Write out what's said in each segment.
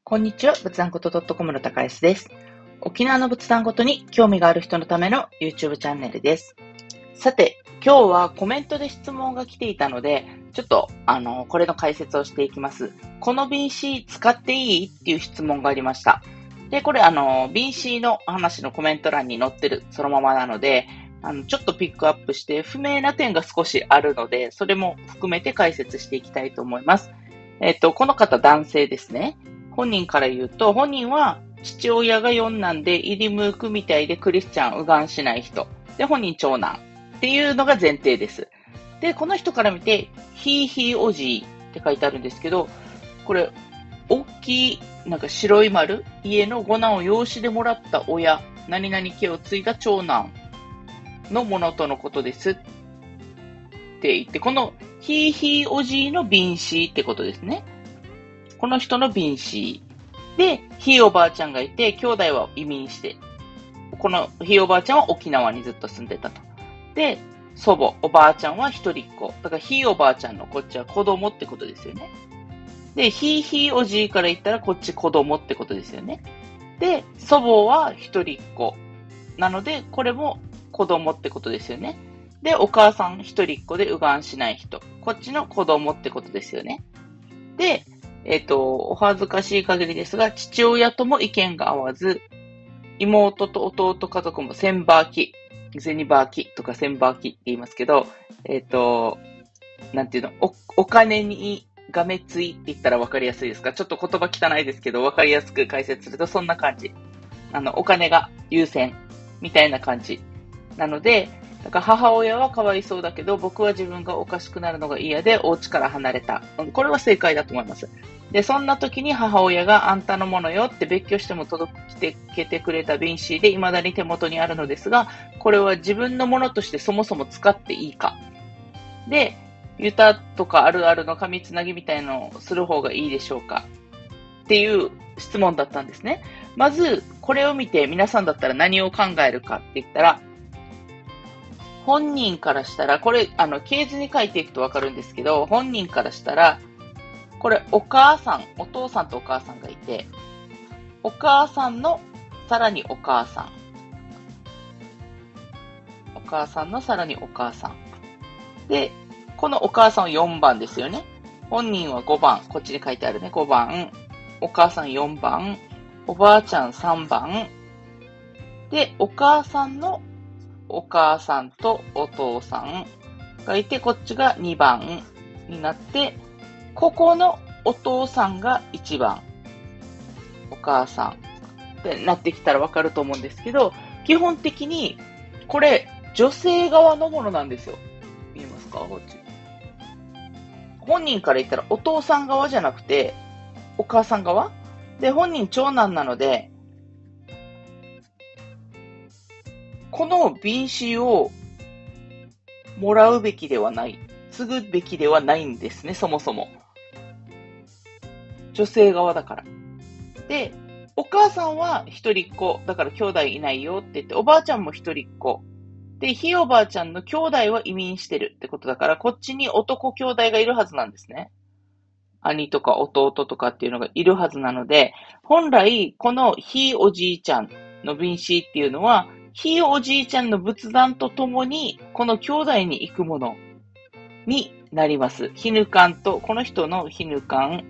こんにちは、仏壇こと .com の高安です。沖縄の仏壇ごとに興味がある人のための YouTube チャンネルです。さて、今日はコメントで質問が来ていたので、ちょっとこれの解説をしていきます。この BC 使っていいっていう質問がありました。で、これBC の話のコメント欄に載ってるそのままなので、ちょっとピックアップして不明な点が少しあるので、それも含めて解説していきたいと思います。この方男性ですね。本人から言うと、本人は父親が四男でイリムークみたいでクリスチャン、右岸しない人。で、本人長男っていうのが前提です。で、この人から見て、ひおじいって書いてあるんですけど、これ、大きい、なんか白い丸、家の五男を養子でもらった親、何々家を継いだ長男のものとのことですって言って、このひおじいの便子ってことですね。この人の便子で、ひいおばあちゃんがいて、兄弟は移民して、このひいおばあちゃんは沖縄にずっと住んでたと。で、祖母、おばあちゃんは一人っ子。だからひいおばあちゃんのこっちは子供ってことですよね。で、ひいおじいから言ったらこっち子供ってことですよね。で、祖母は一人っ子。なので、これも子供ってことですよね。で、お母さん一人っ子で右岸しない人。こっちの子供ってことですよね。で、お恥ずかしい限りですが、父親とも意見が合わず、妹と弟家族も千バーキ、銭バーキとか千バーキって言いますけど、なんていうの、お金にがめついって言ったら分かりやすいですか？ちょっと言葉汚いですけど、分かりやすく解説するとそんな感じ。お金が優先みたいな感じ。なので、だから母親はかわいそうだけど、僕は自分がおかしくなるのが嫌で、お家から離れた。これは正解だと思います。で、そんな時に母親があんたのものよって別居しても届けてくれた便紙で未だに手元にあるのですが、これは自分のものとしてそもそも使っていいか。で、ユタとかあるあるの紙つなぎみたいのをする方がいいでしょうかっていう質問だったんですね。まず、これを見て皆さんだったら何を考えるかって言ったら、本人からしたら、これ、系図に書いていくとわかるんですけど、本人からしたら、これ、お母さん、お父さんとお母さんがいて、お母さんのさらにお母さん。お母さんのさらにお母さん。で、このお母さんは4番ですよね。本人は5番。こっちに書いてあるね。5番。お母さん4番。おばあちゃん3番。で、お母さんのお母さんとお父さんがいて、こっちが2番になって、ここのお父さんが1番、お母さんってなってきたらわかると思うんですけど、基本的にこれ女性側のものなんですよ。見えますか？こっち。本人から言ったらお父さん側じゃなくて、お母さん側で、本人長男なので、この便紙をもらうべきではない。継ぐべきではないんですね、そもそも。女性側だから。で、お母さんは一人っ子。だから兄弟いないよって言って、おばあちゃんも一人っ子。で、ひいおばあちゃんの兄弟は移民してるってことだから、こっちに男兄弟がいるはずなんですね。兄とか弟とかっていうのがいるはずなので、本来、このひいおじいちゃんの便紙っていうのは、ひいおじいちゃんの仏壇とともに、この兄弟に行くものになります。ひぬかんと、この人のひぬかん、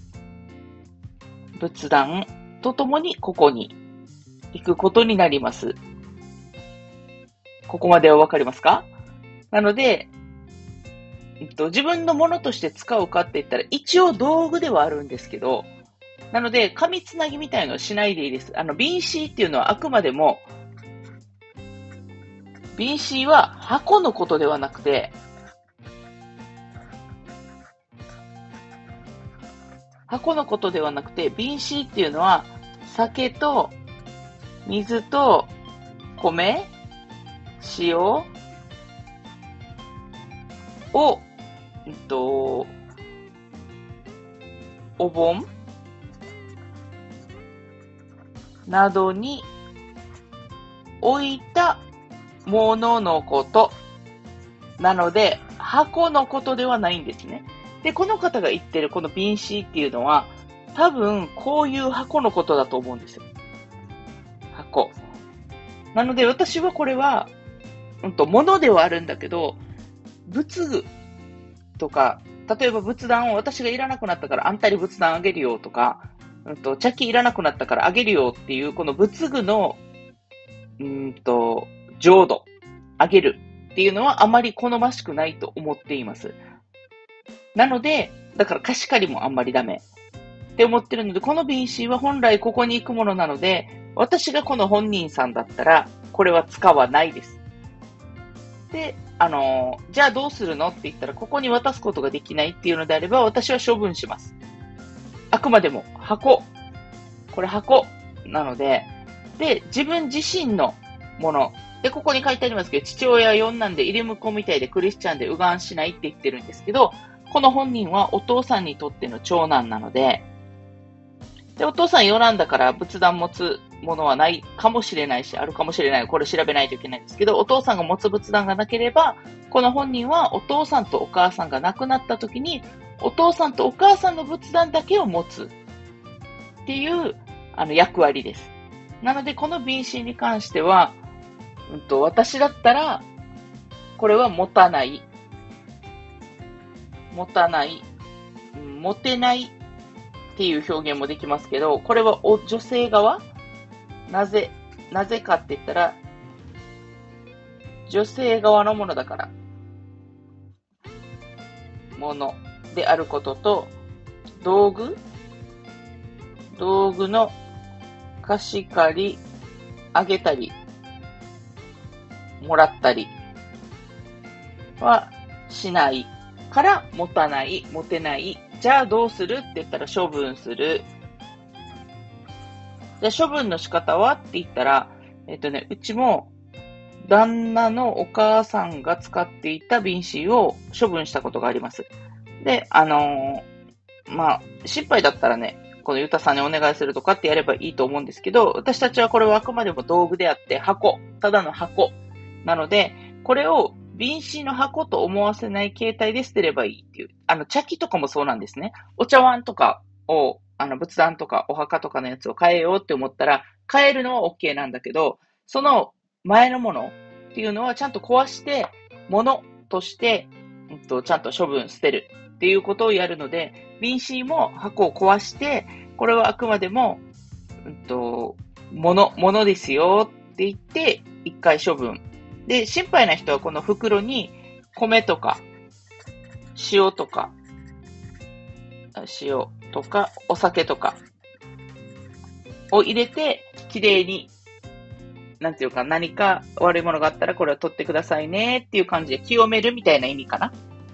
仏壇とともにここに行くことになります。ここまではわかりますか？なので、自分のものとして使うかって言ったら、一応道具ではあるんですけど、なので、紙つなぎみたいのをしないでいいです。便紙っていうのはあくまでも、便紙は箱のことではなくて、便紙っていうのは、酒と水と米、塩を、お盆などに置いたもののことなので、箱のことではないんですね。で、この方が言ってるこの便紙っていうのは、 多分、こういう箱のことだと思うんですよ。箱。なので、私はこれは、物ではあるんだけど、仏具とか、例えば仏壇を私がいらなくなったからあんたに仏壇あげるよとか、茶器いらなくなったからあげるよっていう、この仏具の、浄土、あげるっていうのはあまり好ましくないと思っています。なので、だから貸し借りもあんまりダメって思ってるので、この瓶子は本来ここに行くものなので、私がこの本人さんだったら、これは使わないです。で、じゃあどうするのって言ったら、ここに渡すことができないっていうのであれば、私は処分します。あくまでも箱。これ箱なので、で、自分自身のもの。で、ここに書いてありますけど、父親は四男で入れ婿みたいでクリスチャンで右岸しないって言ってるんですけど、この本人はお父さんにとっての長男なので、で、お父さん四男だから仏壇持つものはないかもしれないし、あるかもしれない。これ調べないといけないんですけど、お父さんが持つ仏壇がなければ、この本人はお父さんとお母さんが亡くなった時に、お父さんとお母さんの仏壇だけを持つっていう、役割です。なので、この瓶子に関しては、私だったら、これは持たない、持たない、持てないっていう表現もできますけど、これは女性側なぜかって言ったら、女性側のものだから、ものであることと、道具の貸し借り、あげたり、もらったりはしないから持たない、持てない。じゃあどうするって言ったら処分する。じゃあ処分の仕方はって言ったら、うちも旦那のお母さんが使っていた瓶子を処分したことがあります。で、心配だったらね、このゆたさんにお願いするとかってやればいいと思うんですけど、私たちはこれはあくまでも道具であって箱、ただの箱。なので、これを瓶子の箱と思わせない形態で捨てればいいっていう。茶器とかもそうなんですね。お茶碗とかを、仏壇とかお墓とかのやつを変えようって思ったら、変えるのは OK なんだけど、その前のものっていうのはちゃんと壊して、ものとして、ちゃんと処分捨てるっていうことをやるので、瓶子も箱を壊して、これはあくまでも、ものですよって言って、一回処分。で、心配な人はこの袋に米とか、塩とか、お酒とかを入れて、きれいに、なんていうか、何か悪いものがあったらこれを取ってくださいねっていう感じで清めるみたいな意味かな。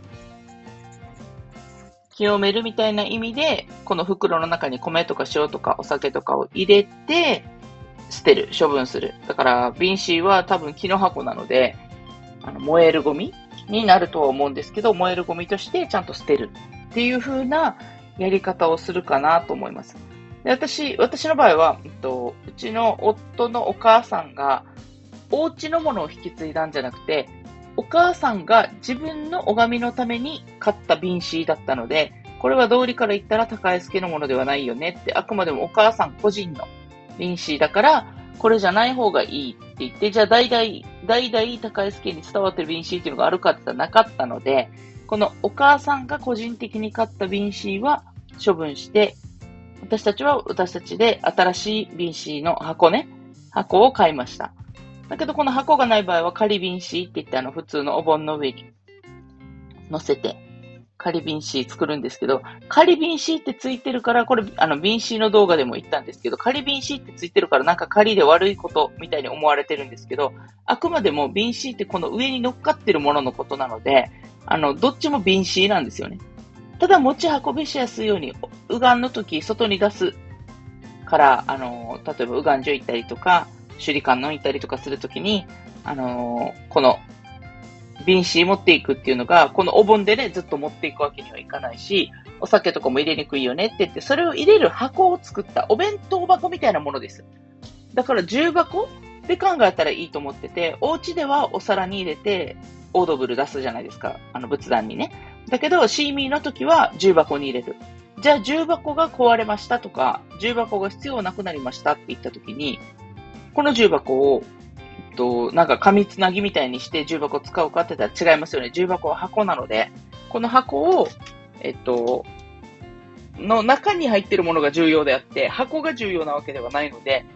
清めるみたいな意味で、この袋の中に米とか塩とかお酒とかを入れて、捨てる、処分する。だから、瓶子は多分木の箱なので、燃えるゴミになるとは思うんですけど、燃えるゴミとしてちゃんと捨てるっていう風なやり方をするかなと思います。で、私の場合は、うちの夫のお母さんが、お家のものを引き継いだんじゃなくて、お母さんが自分の拝みのために買った瓶子だったので、これは道理から言ったら高江助のものではないよねって、あくまでもお母さん個人の瓶子だから、これじゃない方がいいって言って、じゃあ代々高江助に伝わってる瓶子っていうのがあるかって言ったらなかったので、このお母さんが個人的に買った瓶子は処分して、私たちは私たちで新しい瓶子の箱を買いました。だけどこの箱がない場合は仮瓶子って言って普通のお盆の上に乗せて仮瓶子作るんですけど、仮瓶子ってついてるから、これ瓶子の動画でも言ったんですけど、仮瓶子ってついてるからなんか仮で悪いことみたいに思われてるんですけど、あくまでも瓶子ってこの上に乗っかってるもののことなので、どっちも瓶子なんですよね。ただ持ち運びしやすいように、右岸の時外に出すから、例えば右岸所行ったりとか、手裏剣の行ったりとかするときに、この瓶子持っていくっていうのが、このお盆でね、ずっと持っていくわけにはいかないし、お酒とかも入れにくいよねって言って、それを入れる箱を作ったお弁当箱みたいなものです。だから重箱で考えたらいいと思ってて、お家ではお皿に入れて、オードブル出すじゃないですか。仏壇にね。だけど、シーミーの時は重箱に入れる。 じゃあ重箱が壊れましたとか、重箱が必要なくなりましたって言ったときに、この重箱を、なんか紙つなぎみたいにして重箱を使うかって言ったら違いますよね。重箱は箱なので、この箱を、の中に入っているものが重要であって、箱が重要なわけではないので、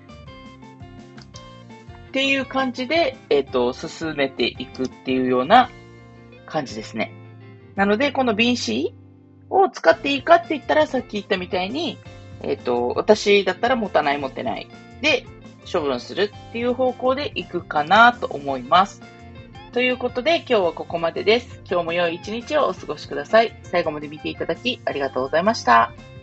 っていう感じで、進めていくっていうような感じですね。なので、この瓶紙を使っていいかって言ったら、さっき言ったみたいに、私だったら持たない、持ってない。で、処分するっていう方向でいくかなと思います。ということで、今日はここまでです。今日も良い一日をお過ごしください。最後まで見ていただきありがとうございました。